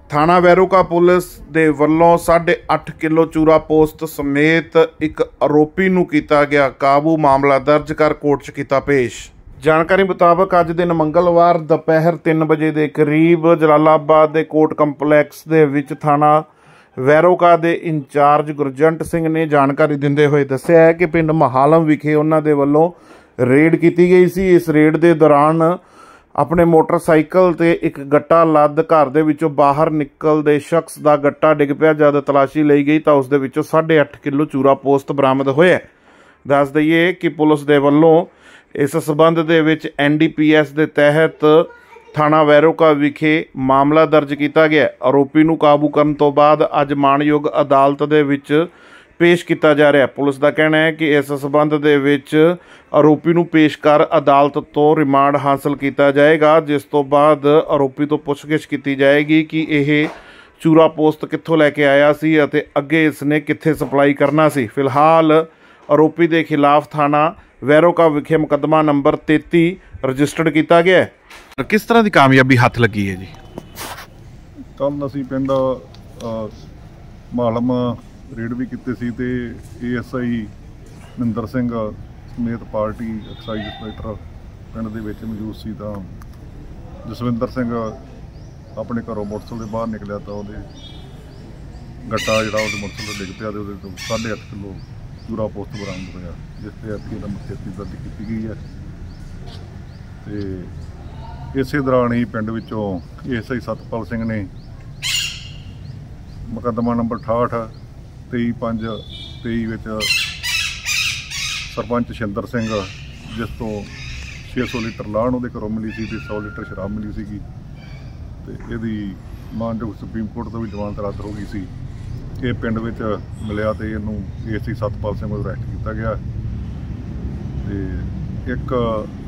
थाणा वैरोका police दे वल्लों 8.5 kilo चूरा post समेत एक आरोपी नूं कीता गया काबू। मामला दर्ज कर कोर्ट 'च कीता पेश। जानकारी मुताबक अज दिन मंगलवार दोपहर 3 बजे के करीब जलालाबाद के कोर्ट कंपलैक्स दे विच थाणा वैरोका दे इंचार्ज गुरजंट सिंह ने जानकारी दिंदे हुए दस्सिया है कि पिंड महालम विखे उन्हां दे वल्लों रेड की गई सी। इस रेड के दौरान अपने मोटरसाइकिल ते एक गट्टा लद घर दे विचों बाहर निकलदे शख्स दा गट्टा डिग पिया। जद तलाशी लई गई तो उस दे विचों 8.5 किलो चूरा पोस्ट बरामद होया। दस दईए कि पुलिस दे वल्लों इस संबंध दे विच NDPS दे तहत थाणा वैरोका विखे मामला दर्ज किया गया। आरोपी नूं काबू करन तो बाद अज माणयोग अदालत दे विच पेश किया जा रहा है। पुलिस का कहना है कि इस संबंध दे विच आरोपी नूं पेश कर अदालत तो रिमांड हासिल किया जाएगा, जिस तो बाद आरोपी तो पुछगिछ की जाएगी कि यह चूरा पोस्ट कित्थों लैके आया सी अते अगे इसने कित्थे सप्लाई करना सी। फिलहाल आरोपी के खिलाफ थाना वैरोका विखे मुकदमा नंबर 33 रजिस्टर्ड किया गया है। किस तरह की कामयाबी हथ लगी है जी? कल असीं पिंड मालम रेड भी कीते सी ते ASI निंदर सिंह समेत पार्टी एक्साइज इंस्पैक्टर पिंड दे विच मौजूद सी। तां जसविंदर सिंह अपने घरों मोटरसाइकिल दे बाहर निकलिया तो उहदे गट्टा जिहड़ा उहदे मोटरसाइकिल ते डिग पिया ते उहदे तों 8.5 किलो चूरा पोस्ट बरामद होया, जिस ते FI नंबर 33 दर्ज की गई है। ते इसे दौरान ही पिंड विचों ASI सतपाल सिंह ने मुकदमा नंबर 68 23/5/23 सरपंच शिंदर सिंह, जिस तो 600 लीटर लाहन उहदे घरों मिली सी ते 100 लीटर शराब मिली सीगी ते इहदी मानयोग सुप्रीम कोर्ट तो भी जमानत रद्द हो गई सी। ये पिंड विच मिलिया ते इहनूं ASI सतपाल सिंह अरैस्ट किया गया ते एक